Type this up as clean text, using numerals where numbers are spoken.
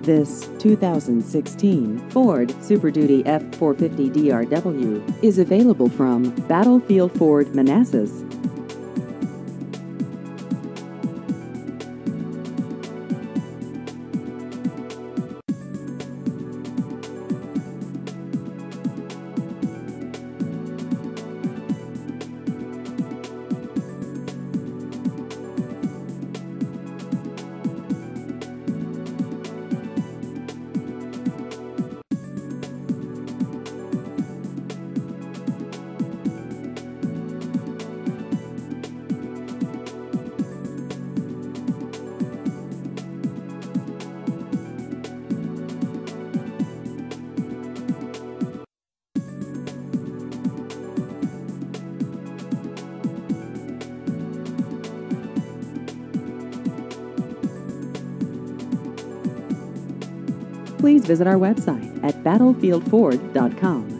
This 2016 Ford Super Duty F450 DRW is available from Battlefield Ford Manassas. Please visit our website at battlefieldford.com.